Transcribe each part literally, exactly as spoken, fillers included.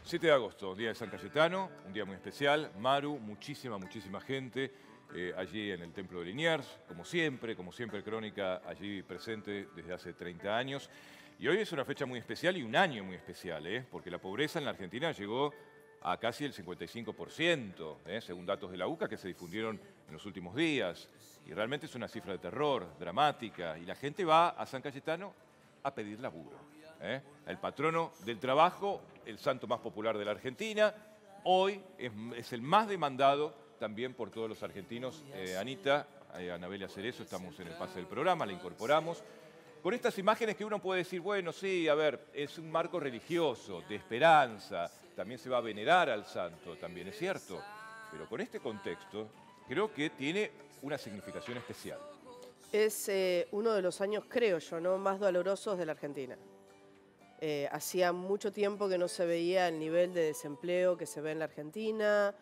siete de agosto, día de San Cayetano, un día muy especial. Maru, muchísima, muchísima gente eh, allí en el Templo de Liniers, como siempre, como siempre Crónica allí presente desde hace treinta años. Y hoy es una fecha muy especial y un año muy especial, ¿eh? Porque la pobreza en la Argentina llegó a casi el cincuenta y cinco por ciento, ¿eh? Según datos de la U C A que se difundieron en los últimos días. Y realmente es una cifra de terror, dramática. Y la gente va a San Cayetano a pedir laburo. ¿eh? El patrono del trabajo, el santo más popular de la Argentina, hoy es, es el más demandado también por todos los argentinos. Eh, Anita, eh, Anabelia Cerezo, estamos en el pase del programa, la incorporamos. Con estas imágenes que uno puede decir, bueno, sí, a ver, es un marco religioso, de esperanza, también se va a venerar al santo, también es cierto. Pero con este contexto, creo que tiene una significación especial. Es eh, uno de los años, creo yo, ¿no? más dolorosos de la Argentina. Eh, hacía mucho tiempo que no se veía el nivel de desempleo que se ve en la Argentina.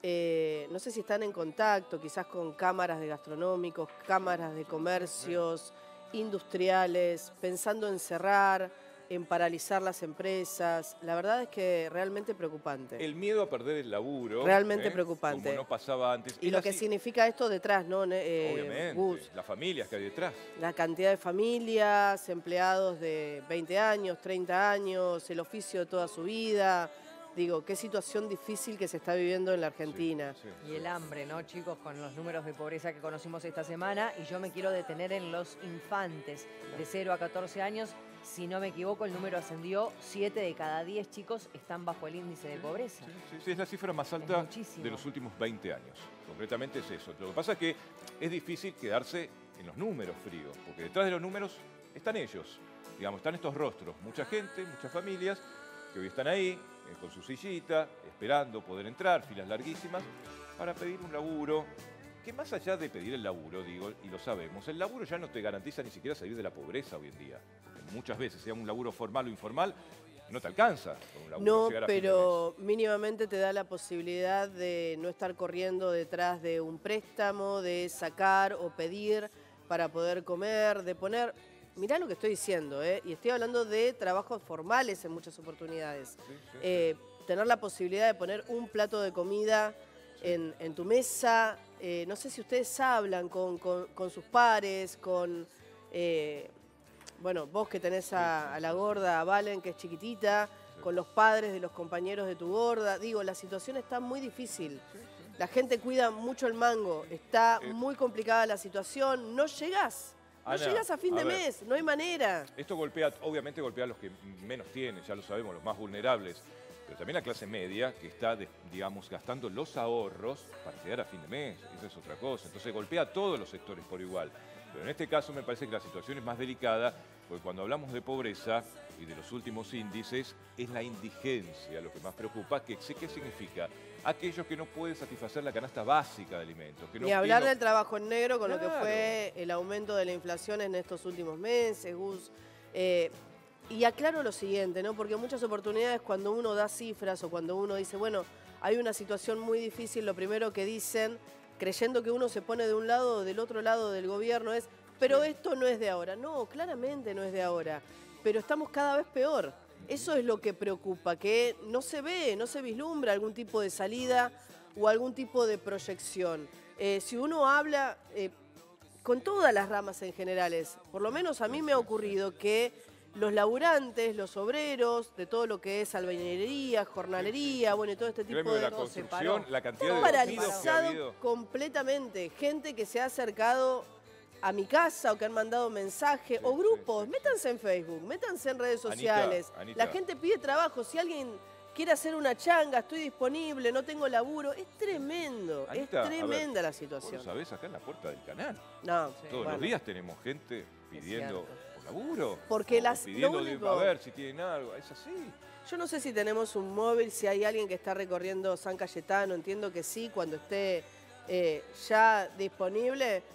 Eh, no sé si están en contacto, quizás con cámaras de gastronómicos, cámaras de comercios, industriales, pensando en cerrar, en paralizar las empresas. La verdad es que realmente preocupante. El miedo a perder el laburo. Realmente ¿eh? preocupante. Como no pasaba antes. Y lo que significa esto detrás, ¿no? Eh, Obviamente, Gus, las familias que hay detrás. la cantidad de familias, empleados de veinte años, treinta años, el oficio de toda su vida. Digo, qué situación difícil que se está viviendo en la Argentina. Sí, sí, y el hambre, ¿no, chicos? Con los números de pobreza que conocimos esta semana. Y yo me quiero detener en los infantes de cero a catorce años. Si no me equivoco, el número ascendió, siete de cada diez chicos están bajo el índice de pobreza. Sí, sí, sí, es la cifra más alta de los últimos veinte años. Concretamente es eso. Lo que pasa es que es difícil quedarse en los números fríos, porque detrás de los números están ellos. Digamos, están estos rostros. Mucha gente, muchas familias que hoy están ahí, eh, con su sillita, esperando poder entrar, filas larguísimas, para pedir un laburo. Que más allá de pedir el laburo, digo, y lo sabemos, el laburo ya no te garantiza ni siquiera salir de la pobreza hoy en día. Muchas veces, sea un laburo formal o informal, no te alcanza con un laburo. No, llegar a fin de pero mínimamente te da la posibilidad de no estar corriendo detrás de un préstamo, de sacar o pedir para poder comer, de poner... Mirá lo que estoy diciendo, ¿eh? Y estoy hablando de trabajos formales en muchas oportunidades. Sí, sí, eh, tener la posibilidad de poner un plato de comida en, en tu mesa. Eh, no sé si ustedes hablan con, con, con sus pares, con... Eh, bueno, vos que tenés a, a la gorda, a Valen, que es chiquitita, sí. Con los padres de los compañeros de tu gorda. Digo, la situación está muy difícil. Sí, sí. La gente cuida mucho el mango. Está eh. muy complicada la situación. No llegás. No Ana, llegas a fin de a mes. No hay manera. Esto golpea, obviamente golpea a los que menos tienen, ya lo sabemos, los más vulnerables. Pero también la clase media que está, digamos, gastando los ahorros para llegar a fin de mes. Esa es otra cosa. Entonces golpea a todos los sectores por igual. Pero en este caso me parece que la situación es más delicada, porque cuando hablamos de pobreza y de los últimos índices, es la indigencia lo que más preocupa. ¿Qué, qué significa? Aquellos que no pueden satisfacer la canasta básica de alimentos. Que no, Ni hablar no... del trabajo en negro con claro. Lo que fue el aumento de la inflación en estos últimos meses, Gus. Eh, y aclaro lo siguiente, ¿no? Porque en muchas oportunidades cuando uno da cifras o cuando uno dice, bueno, hay una situación muy difícil, lo primero que dicen, creyendo que uno se pone de un lado o del otro lado del gobierno es, pero sí. Esto no es de ahora. No, claramente no es de ahora, pero estamos cada vez peor. Eso es lo que preocupa, que no se ve, no se vislumbra algún tipo de salida o algún tipo de proyección. Eh, si uno habla eh, con todas las ramas en generales, por lo menos a mí me ha ocurrido que los laburantes, los obreros, de todo lo que es albañilería, jornalería, bueno, y todo este tipo de... de la construcción, la cantidad de paralizado completamente. Gente que se ha acercado a mi casa o que han mandado mensajes, sí, o grupos, sí, sí, métanse en Facebook, métanse en redes sociales. Anita, Anita. La gente pide trabajo, si alguien quiere hacer una changa, estoy disponible, no tengo laburo. Es tremendo, Anita, es tremenda ver, la situación. ¿Vos sabés acá en la puerta del canal? No. Sí, Todos bueno. los días tenemos gente pidiendo laburo. Porque las, pidiendo lo único, a ver si tienen algo, es así. Yo no sé si tenemos un móvil, si hay alguien que está recorriendo San Cayetano, entiendo que sí, cuando esté eh, ya disponible,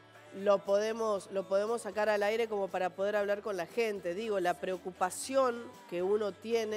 lo podemos, lo podemos sacar al aire como para poder hablar con la gente. Digo, la preocupación que uno tiene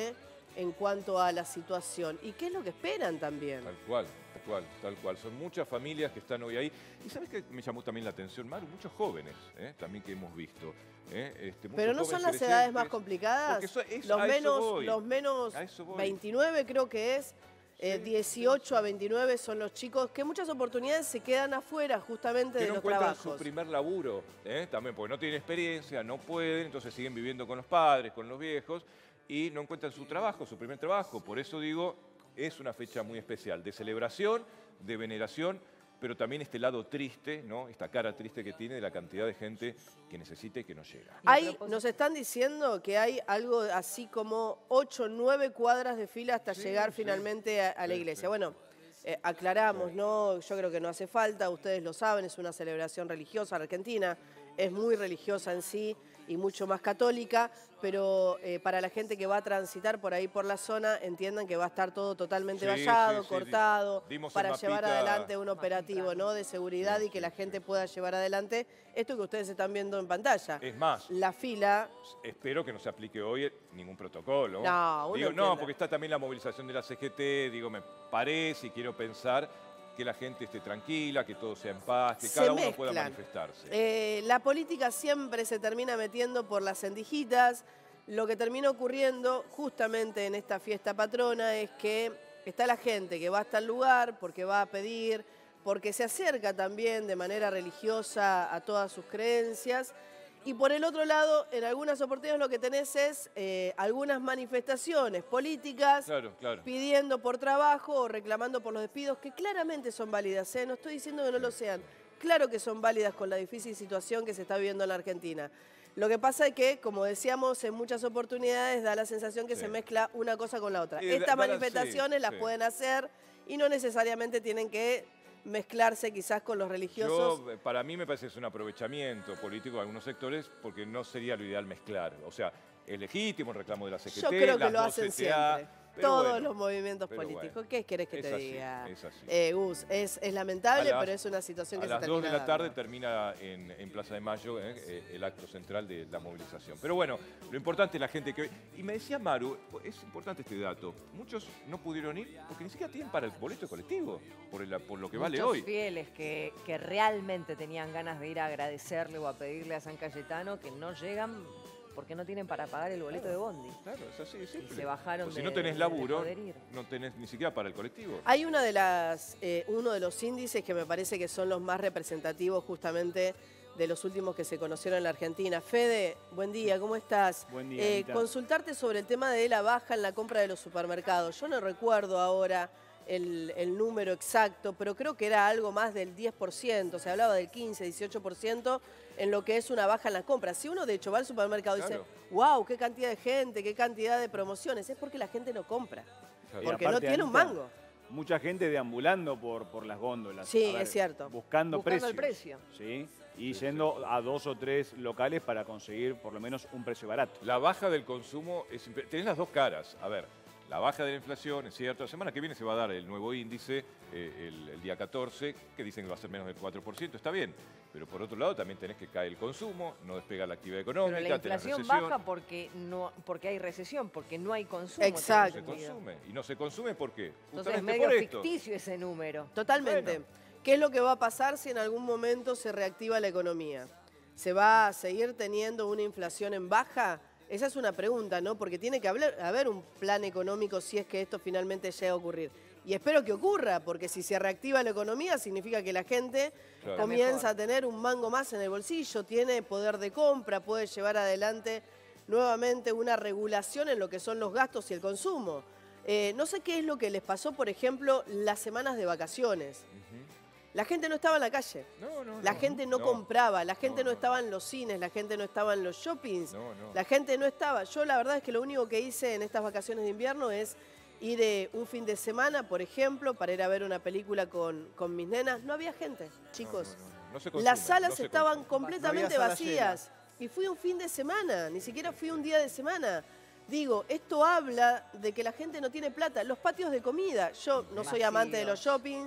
en cuanto a la situación. ¿Y qué es lo que esperan también? Tal cual, tal cual, tal cual. Son muchas familias que están hoy ahí. Y ¿sabes qué me llamó también la atención, Maru? Muchos jóvenes, ¿eh? También que hemos visto. ¿eh? Este, Pero no son las edades más complicadas. Eso, es, los, menos, los menos veintinueve creo que es. Eh, sí, dieciocho a veintinueve son los chicos que en muchas oportunidades se quedan afuera justamente que de no los encuentran trabajos. Su primer laburo, ¿eh? También porque no tienen experiencia, no pueden, entonces siguen viviendo con los padres, con los viejos y no encuentran su trabajo, su primer trabajo. Por eso digo, es una fecha muy especial de celebración, de veneración, pero también este lado triste, ¿no? Esta cara triste que tiene de la cantidad de gente que necesita y que no llega. Hay, nos están diciendo que hay algo así como ocho o nueve cuadras de fila hasta sí, llegar sí. finalmente a, a la sí, iglesia. Sí. Bueno, eh, aclaramos, sí. ¿no? Yo creo que no hace falta, ustedes lo saben, es una celebración religiosa. Argentina es muy religiosa en sí y mucho más católica, pero eh, para la gente que va a transitar por ahí por la zona, entiendan que va a estar todo totalmente sí, vallado, sí, sí, cortado, Dimos para llevar adelante un operativo, ¿no? de seguridad sí, y que la gente pueda llevar adelante esto que ustedes están viendo en pantalla. Es más, la fila... Espero que no se aplique hoy ningún protocolo. No, uno digo, no, porque está también la movilización de la C G T, digo, me parece y quiero pensar que la gente esté tranquila, que todo sea en paz, que se cada mezclan. uno pueda manifestarse. Eh, la política siempre se termina metiendo por las endijitas. Lo que termina ocurriendo justamente en esta fiesta patrona es que está la gente que va hasta el lugar porque va a pedir, porque se acerca también de manera religiosa a todas sus creencias. Y por el otro lado, en algunas oportunidades lo que tenés es eh, algunas manifestaciones políticas claro, claro. pidiendo por trabajo o reclamando por los despidos, que claramente son válidas, ¿eh? No estoy diciendo que no lo sean. Claro que son válidas con la difícil situación que se está viviendo en la Argentina. Lo que pasa es que, como decíamos, en muchas oportunidades da la sensación que sí. se mezcla una cosa con la otra. Y Estas da, manifestaciones sí, las sí. pueden hacer y no necesariamente tienen que mezclarse quizás con los religiosos. Yo, para mí me parece que es un aprovechamiento político de algunos sectores porque no sería lo ideal mezclar. O sea, es legítimo el reclamo de la C G T, Yo creo que las lo hacen C T A, siempre. Todos bueno, los movimientos políticos. Bueno, ¿Qué querés que es te así, diga? Es así. Eh, Gus, es, es lamentable, las, pero es una situación que se termina termina A las dos de la tarde dando. termina en, en Plaza de Mayo eh, el acto central de la movilización. Pero bueno, lo importante es la gente que... Y me decía Maru, es importante este dato, muchos no pudieron ir porque ni siquiera tienen para el boleto colectivo, por, el, por lo que vale Muchos hoy. fieles que, que realmente tenían ganas de ir a agradecerle o a pedirle a San Cayetano que no llegan porque no tienen para pagar el boleto claro, de bondi. Claro, es así, es simple. Y se bajaron o si de, no tenés de, laburo, de ir. no tenés ni siquiera para el colectivo. Hay una de las, eh, uno de los índices que me parece que son los más representativos justamente de los últimos que se conocieron en la Argentina. Fede, buen día, ¿cómo estás? Buen día, eh, consultarte sobre el tema de la baja en la compra de los supermercados. Yo no recuerdo ahora el, el número exacto, pero creo que era algo más del diez por ciento, se hablaba del quince, dieciocho por ciento en lo que es una baja en la compra. Si uno de hecho va al supermercado y claro. dice, wow, qué cantidad de gente, qué cantidad de promociones, es porque la gente no compra, Claro. porque aparte, no tiene un Anita, mango. Mucha gente deambulando por, por las góndolas. Sí, A ver, es cierto. Buscando, Buscando precios. el precio. ¿Sí? Y yendo a dos o tres locales para conseguir por lo menos un precio barato. La baja del consumo, es, tenés las dos caras. A ver, la baja de la inflación, es cierto, la semana que viene se va a dar el nuevo índice, eh, el, el día catorce, que dicen que va a ser menos del cuatro por ciento, está bien. Pero por otro lado también tenés que caer el consumo, no despega la actividad económica, Pero la tenés inflación recesión. baja porque, no, porque hay recesión, porque no hay consumo. Exacto. No se consume. ¿Y no se consume por qué? Entonces es Justamente medio por esto. ficticio ese número. Totalmente. Bueno. ¿Qué es lo que va a pasar si en algún momento se reactiva la economía? ¿Se va a seguir teniendo una inflación en baja? Esa es una pregunta, ¿no? Porque tiene que haber, haber un plan económico si es que esto finalmente llega a ocurrir. Y espero que ocurra, porque si se reactiva la economía significa que la gente Claro. comienza a tener un mango más en el bolsillo, tiene poder de compra, puede llevar adelante nuevamente una regulación en lo que son los gastos y el consumo. Eh, no sé qué es lo que les pasó, por ejemplo, las semanas de vacaciones. Ujú. La gente no estaba en la calle, No, no, la no, gente no, no. compraba, la gente no, No, no. estaba en los cines, la gente no estaba en los shoppings, No, no. la gente no estaba. Yo la verdad es que lo único que hice en estas vacaciones de invierno es ir eh, un fin de semana, por ejemplo, para ir a ver una película con, con mis nenas. No había gente, chicos. No, no, no, no se consume, Las salas no se estaban consume. completamente No había salas vacías. Y fui un fin de semana, ni siquiera fui un día de semana. Digo, esto habla de que la gente no tiene plata. Los patios de comida, yo no soy amante de los shoppings,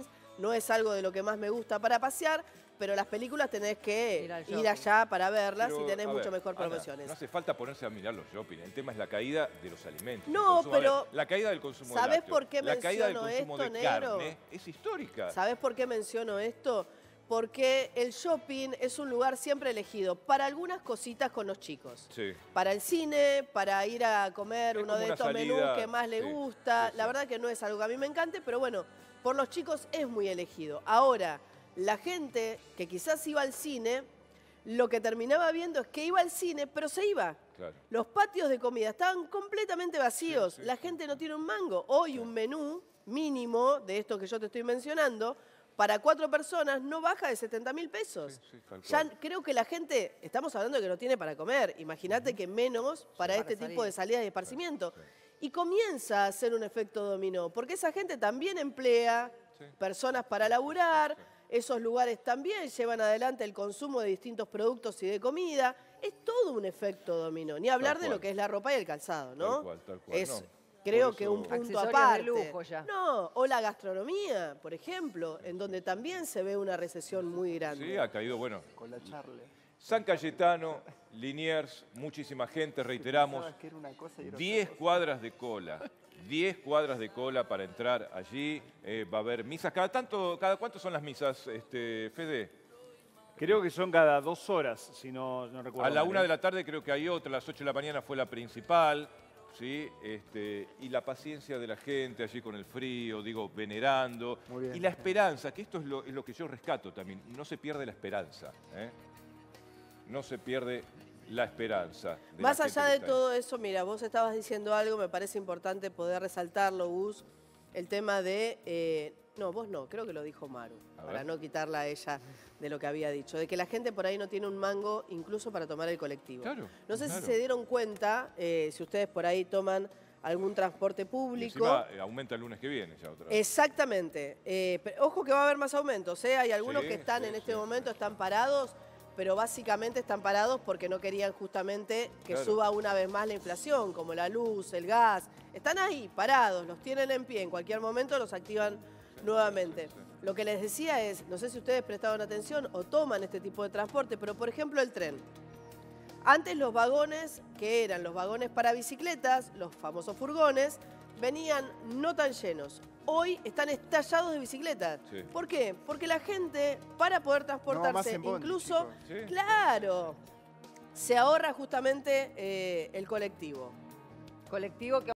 no es algo de lo que más me gusta para pasear, pero las películas tenés que Ir, ir allá para verlas Pero, y tenés a mucho ver, mejor Ana, promociones. no hace falta ponerse a mirar los shopping. El tema es la caída de los alimentos. No, el consumo- pero a ver, la caída del consumo de ¿sabés lácteos, por qué la caída del menciono consumo esto, de negro? carne es histórica. ¿Sabés por qué menciono esto? Porque el shopping es un lugar siempre elegido para algunas cositas con los chicos. Sí. Para el cine, para ir a comer Es uno como de una estos salida, menús que más le sí, gusta. sí, sí. La verdad que no es algo que a mí me encante, pero bueno, por los chicos es muy elegido. Ahora, la gente que quizás iba al cine, lo que terminaba viendo es que iba al cine, pero se iba. Claro. Los patios de comida estaban completamente vacíos. Sí, sí, la sí. gente no tiene un mango. Hoy un menú mínimo de esto que yo te estoy mencionando, para cuatro personas no baja de setenta mil pesos. Sí, sí, tal Ya cual. creo que la gente, estamos hablando de que no tiene para comer. Imagínate que menos para este Para tipo salir. de salidas de esparcimiento. Sí. Y comienza a hacer un efecto dominó, porque esa gente también emplea Sí. personas para laburar, esos lugares también llevan adelante el consumo de distintos productos y de comida. Es todo un efecto dominó. Ni hablar de cual. lo que es la ropa y el calzado, ¿no? Tal cual, tal cual, Es, no. creo Por que eso- un punto Accesorios de aparte. lujo ya. No, o la gastronomía, por ejemplo, en donde también se ve una recesión muy grande. Sí, ha caído, bueno. Con la Charle. San Cayetano, Liniers, muchísima gente, reiteramos. Pensabas que era una cosa y era diez otra cosa. cuadras de cola. diez cuadras de cola para entrar allí. Eh, va a haber misas. ¿Cada tanto, cada cuánto son las misas, este, Fede? Creo que son cada dos horas, si no, no recuerdo A la mal, una ¿eh? de la tarde creo que hay otra, a las ocho de la mañana fue la principal, ¿sí? Este, y la paciencia de la gente allí con el frío, digo, venerando. Muy bien. Y la esperanza, que esto es lo, es lo que yo rescato también, no se pierde la esperanza, ¿eh? No se pierde la esperanza. de Más la gente allá que de está ahí. todo eso, mira, vos estabas diciendo algo, me parece importante poder resaltarlo, Gus, el tema de... eh, no, vos no, creo que lo dijo Maru, A para ver. no quitarla a ella de lo que había dicho, de que la gente por ahí no tiene un mango incluso para tomar el colectivo. Claro, No sé claro. si se dieron cuenta, eh, si ustedes por ahí toman algún transporte Y público. encima eh, aumenta el lunes que viene ya otra vez. Exactamente. Eh, pero ojo que va a haber más aumentos, ¿eh? Hay algunos Sí, que están sí, en este sí, momento, sí. están parados, pero básicamente están parados porque no querían justamente que Claro. suba una vez más la inflación, como la luz, el gas. Están ahí, parados, los tienen en pie, en cualquier momento los activan nuevamente. Lo que les decía es, no sé si ustedes prestaron atención o toman este tipo de transporte, pero por ejemplo el tren. Antes los vagones, que eran los vagones para bicicletas, los famosos furgones, venían no tan llenos. Hoy están estallados de bicicletas. Sí. ¿Por qué? Porque la gente, para poder No, más transportarse, en bondi, incluso, chicos. Sí. claro, se ahorra justamente eh, el colectivo. Colectivo que